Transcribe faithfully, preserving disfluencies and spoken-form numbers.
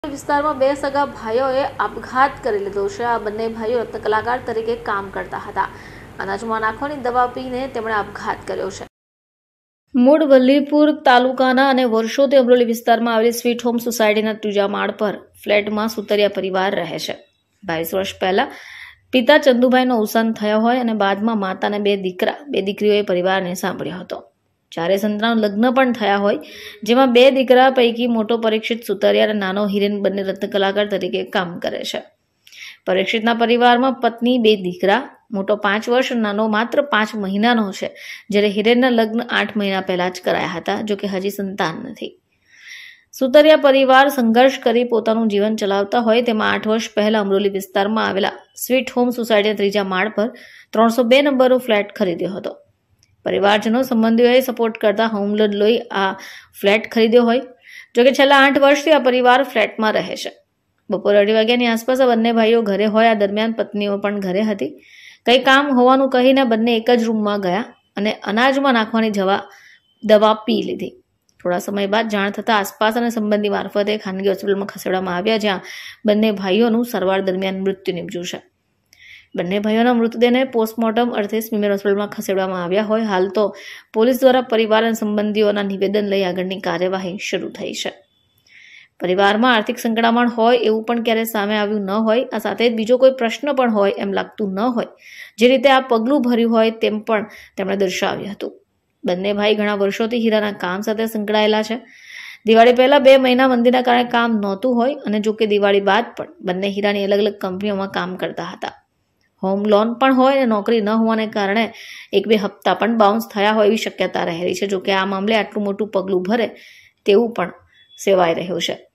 વિસ્તારમાં બે સગા ભાઈઓએ આપઘાત કરી લીધો છે। આ બંને ભાઈઓ રત્ન કલાકાર તરીકે કામ કરતા હતા। અનાજમાં નાખવાની દવા પીને તેમણે આપઘાત કર્યો છે। મૂળ વલ્લીપુર તાલુકાના અને વર્ષોથી અમરોલી વિસ્તારમાં આવેલી સ્વીટ હોમ સોસાયટીના ત્રીજા માળ પર ફ્લેટમાં સુતરિયા પરિવાર રહે છે। બાવીસ વર્ષ પહેલા પિતા ચંદુભાઈનું અવસાન થયા હોય અને બાદમાં માતા અને બે દીકરા બે દીકરીઓએ પરિવારને સાંભળ્યો હતો। ચારે સંતાનો લગ્ન પણ થયા હોય, જેમાં બે દીકરા પૈકી મોટો પરીક્ષિત સુતરિયા અને નાનો હિરેન બંને રત્ન કલાકાર તરીકે કામ કરે છે। પરીક્ષિતના પરિવારમાં પત્ની, બે દીકરા, મોટો પાંચ વર્ષ, નાનો માત્ર પાંચ મહિનાનો છે, જ્યારે હિરેનના લગ્ન આઠ મહિના પહેલા જ કરાયા હતા, જો કે હજી સંતાન નથી। સુતરિયા પરિવાર સંઘર્ષ કરી પોતાનું જીવન ચલાવતા હોય તેમાં આઠ વર્ષ પહેલા અમરોલી વિસ્તારમાં આવેલા સ્વીટ હોમ સોસાયટીના ત્રીજા માળ પર ત્રણસો બે નંબરનો ફ્લેટ ખરીદ્યો હતો। પરિવારજનો સંબંધીઓએ સપોર્ટ કરતા હોમ લોન લઈ આ ફ્લેટ ખરીદ્યો હોય, જોકે છેલ્લા આઠ વર્ષથી આ પરિવાર ફ્લેટમાં રહે છે। બપોર અઢી વાગ્યાની આસપાસ આ બંને ભાઈઓ ઘરે હોય। આ દરમિયાન પત્નીઓ પણ ઘરે હતી। કંઈ કામ હોવાનું કહીને બંને એક જ રૂમમાં ગયા અને અનાજમાં નાખવાની જવા દવા પી લીધી। થોડા સમય બાદ જાણ થતાં આસપાસ અને સંબંધી મારફતે ખાનગી હોસ્પિટલમાં ખસેડવામાં આવ્યા, જ્યાં બંને ભાઈઓનું સારવાર દરમિયાન મૃત્યુ નીપજ્યું છે। બંને ભાઈઓના મૃતદેહને પોસ્ટમોર્ટમ અર્થે સ્મીમેર હોસ્પિટલમાં ખસેડવામાં આવ્યા હોય। હાલ તો પોલીસ દ્વારા પરિવાર અને સંબંધીઓના નિવેદન લઈ આગળની કાર્યવાહી શરૂ થઈ છે। પરિવારમાં આર્થિક સંકળામણ હોય એવું પણ ક્યારે સામે આવ્યું ન હોય। આ સાથે જ બીજો કોઈ પ્રશ્ન પણ હોય એમ લાગતું ન હોય, જે રીતે આ પગલું ભર્યું હોય તેમ પણ તેમણે દર્શાવ્યું હતું। બંને ભાઈ ઘણા વર્ષોથી હીરાના કામ સાથે સંકળાયેલા છે। દિવાળી પહેલા બે મહિના મંદીના કારણે કામ નહોતું હોય અને જો કે દિવાળી બાદ પણ બંને હીરાની અલગ અલગ કંપનીઓમાં કામ કરતા હતા। હોમ લોન પણ હોય અને નોકરી ન હોવાને કારણે એક બે હપ્તા પણ બાઉન્સ થયા હોય એવી શક્યતા રહેલી છે। જો કે આ મામલે આટલું મોટું પગલું ભરે તેવું પણ સેવાઈ રહ્યું છે।